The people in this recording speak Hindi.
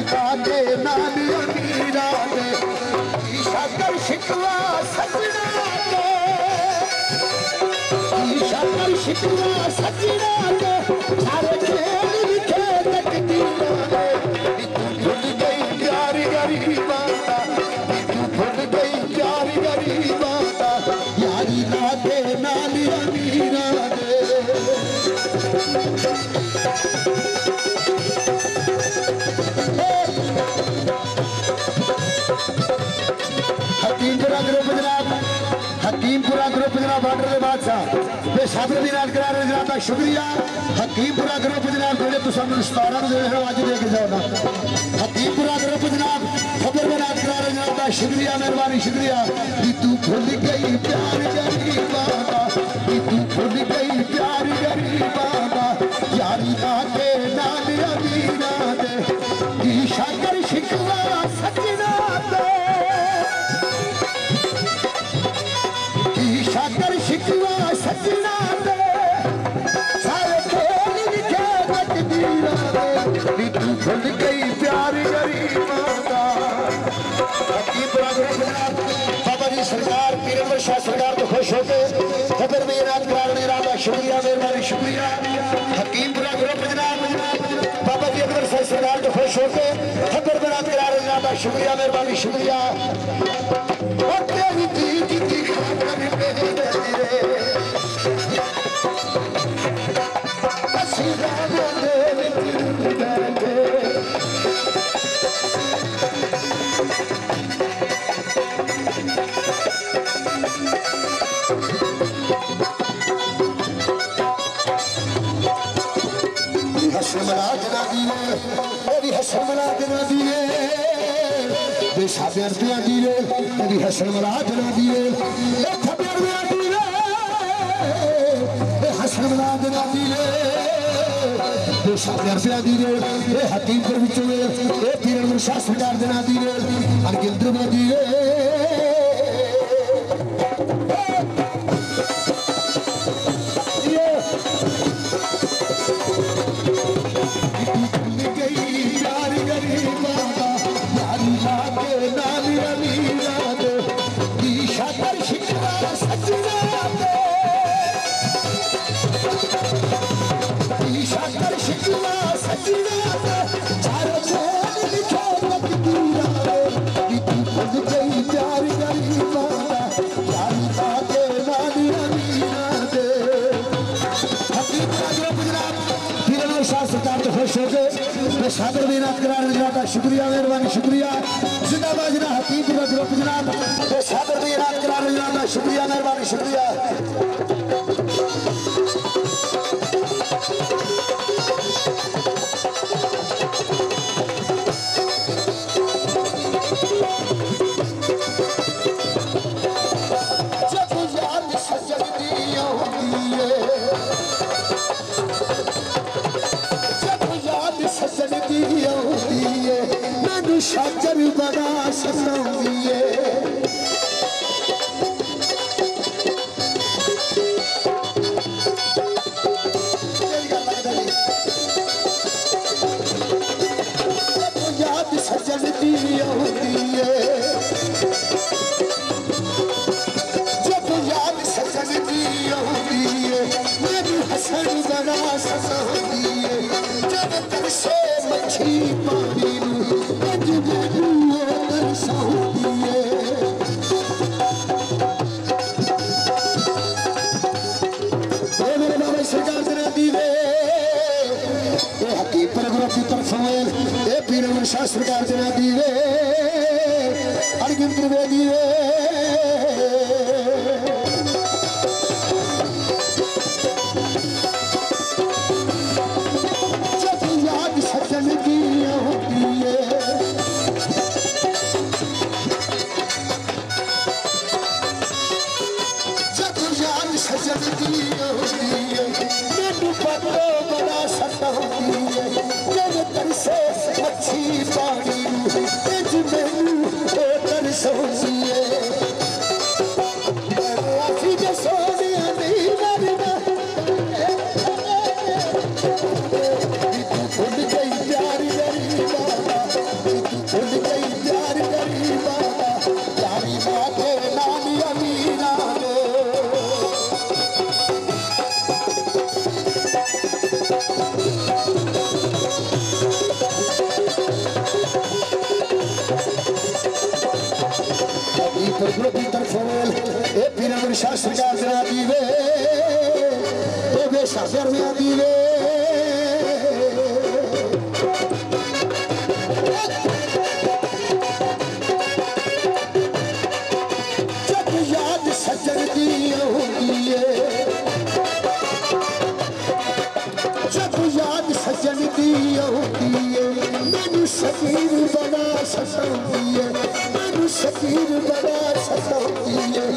लागे नानी अमीरा दे शकर शिकवा सजना दे शकर शिकवा सजना दे सारे खेल लिखे तकदीरा दे तू भूल गई प्यारी गरीबा तू भूल गई प्यारी गरीबा यारी लागे नानी अमीरा दे हकीमपुरा ग्रुप जनाब हकीमपुरा ग्रुप जनाब बॉर्डर के बादशाह बेसाबर भी नाल करा रहे जनाब का शुक्रिया हकीमपुरा ग्रुप जनाब जेडे तुम 17 दे रहे हो अज दे के जाओ ना हकीमपुरा ग्रुप जनाब खबर में नाल करा रहे जनाब का शुक्रिया मेहरबानी शुक्रिया कि तू भूल गई प्यार गरीबा कि तू भूल गई प्यार गरीबा यारी लागे नाल अमीरा दे कि शकर शिकवा सजना दे शकर शिकवा सजना दे सारे खेल लिखे तकदीरा दे तू भूल गई प्यार गरीबा दा हकीमपुरा ग्रुप जनाब बाबा जी सरकार पीर अनवर शाह सरकार तो खुश होके खबर में इनात कराने का शुक्रिया मेहरबानी शुक्रिया हकीमपुरा ग्रुप जनाब बाबा जी अनवर शाह सरकार तो खुश होके खबर में इनात कराने का शुक्रिया मेहरबानी शुक्रिया हसन मला जना दिए बेसाबे रुपया दिए मेरी हसन मला जना दिए खबर रुपया दिए हसन मला जना दिए बेसाबे रुपया दिए हकीमपुर विच पीर अनवर शाह सरकार जना दिए अनगिनत रुपया दिए सागर भी नाथ कराने जनाब का शुक्रिया मेहरबानी शुक्रिया जिंदाबाद जनाब हकीमपुरा ग्रुप जनाब सागर भी नाथ कराने जनाब का शुक्रिया मेहरबानी शुक्रिया शकर बड़ा सताऊंगी याद सजन दी होती है जब याद सजन दी होती है मेरी हसन बड़ा सताऊंगी जब तक से मच्छी पानी पीर अनवर शाह सरकार जना दिए अनगिनत रुपये दिए जब याद सजन की होती है जब याद सजन की होती है मेनू पतो बड़ा सता होती है से मच्छी पानी मैनू तरसोंदी हकीमपुर ग्रुप की तरफों ए पीर शाह सरकार जरा दीवे ए बेशादर में दीवे जब याद सजन दी होती है जब याद सजन दी होती है मैनू शकीर बड़ा सताउंदी है मैनू शकीर बड़ा सताउंदी है